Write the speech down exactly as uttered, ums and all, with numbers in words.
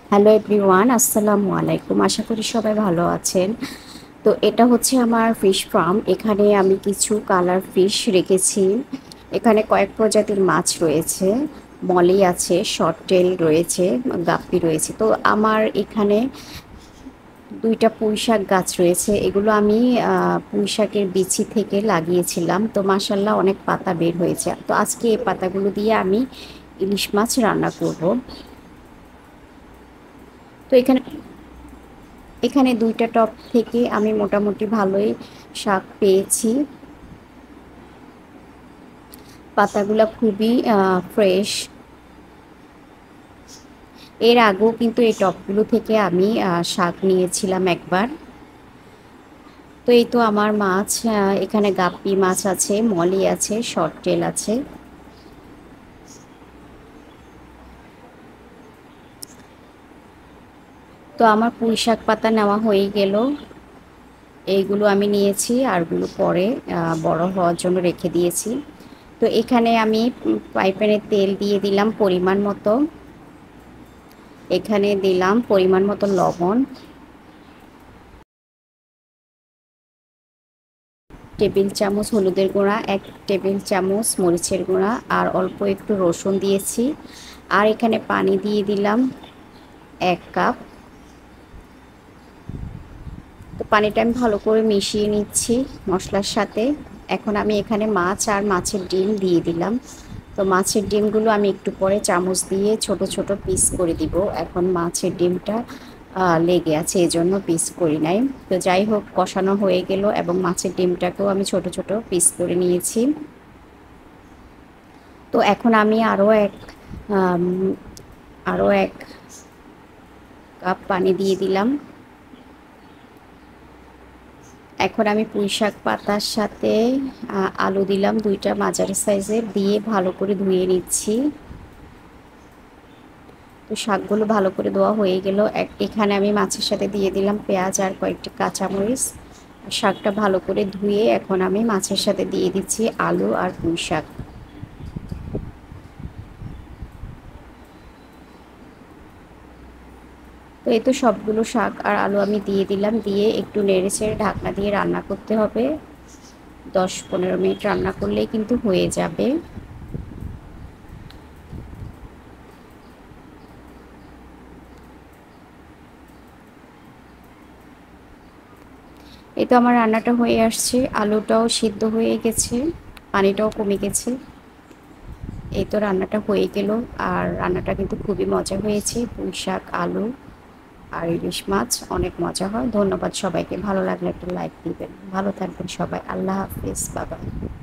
Hello everyone, আসসালামু আলাইকুম। আশা করি সবাই ভালো আছেন। তো এটা হচ্ছে আমার ফিশ ফার্ম। এখানে আমি কিছু কালার ফিশ রেখেছি। এখানে কয়েক প্রজাতির মাছ রয়েছে, মলি আছে, শর্ট টেল রয়েছে, গাপ্পি রয়েছে। তো আমার এখানে দুইটা পুঁইশাক গাছ রয়েছে। এগুলো আমি পুঁইশাকের বিচি থেকে লাগিয়েছিলাম। তো মাশাল্লাহ অনেক পাতা বের হয়েছে। তো আজকে এই পাতাগুলো দিয়ে আমি ইলিশ মাছ রান্না করব। তো এখানে এখানে দুইটা টব থেকে আমি মোটামুটি ভালোই শাক পেয়েছি। পাতাগুলো খুবই ফ্রেশ। এর আগেও কিন্তু এই টবগুলো থেকে আমি শাক নিয়েছিলাম একবার। তো এই তো আমার মাছ, এখানে গাপ্পি মাছ আছে, মলি আছে, শর্ট টেল আছে। তো আমার পুঁই শাক পাতা নেওয়া হয়ে গেল। এইগুলো আমি নিয়েছি, আরগুলো পরে বড় হওয়ার জন্য রেখে দিয়েছি। তো এখানে আমি পাইপ্যানে তেল দিয়ে দিলাম পরিমাণ মতো। এখানে দিলাম পরিমাণ মতো লবণ, টেবিল চামচ হলুদের গুঁড়া, এক টেবিল চামচ মরিচের গুঁড়া, আর অল্প একটু রসুন দিয়েছি। আর এখানে পানি দিয়ে দিলাম এক কাপ। তো পানিটা আমি ভালো করে মিশিয়ে নিচ্ছি মশলার সাথে। এখন আমি এখানে মাছ আর মাছের ডিম দিয়ে দিলাম। তো মাছের ডিমগুলো আমি একটু পরে চামচ দিয়ে ছোট ছোট পিস করে দিব। এখন মাছের ডিমটা লেগে আছে, এজন্য পিস করি নাই। তো যাই হোক, কষানো হয়ে গেল এবং মাছের ডিমটাকেও আমি ছোট ছোট পিস করে নিয়েছি। তো এখন আমি আরও এক আরও এক কাপ পানি দিয়ে দিলাম। এখন আমি পুঁইশাক পাতার সাথে আলু দিলাম, দুইটা মাঝারি সাইজের, দিয়ে ভালো করে ধুয়ে নিচ্ছি। তো শাকগুলো ভালো করে ধোয়া হয়ে গেল। এখানে আমি মাছের সাথে দিয়ে দিলাম পেঁয়াজ আর কয়েকটি কাঁচামরিচ। শাকটা ভালো করে ধুয়ে এখন আমি মাছের সাথে দিয়ে দিচ্ছি আলু আর পুঁইশাক। তো এই তো সবগুলো শাক আর আলু আমি দিয়ে দিলাম, দিয়ে একটু নেড়ে চেড়ে ঢাকনা দিয়ে রান্না করতে হবে। দশ পনেরো মিনিট রান্না করলেই কিন্তু হয়ে যাবে। এই তো আমার রান্নাটা হয়ে আসছে, আলুটাও সিদ্ধ হয়ে গেছে, পানিটাও কমে গেছে। এই তো রান্নাটা হয়ে গেল। আর রান্নাটা কিন্তু খুবই মজা হয়েছে। পুঁই শাক, আলু আর ইলিশ মাছ অনেক মজা হয়। ধন্যবাদ সবাইকে। ভালো লাগলে একটা লাইক দিবেন। ভালো থাকবেন সবাই। আল্লাহ হাফিজ, বাবা।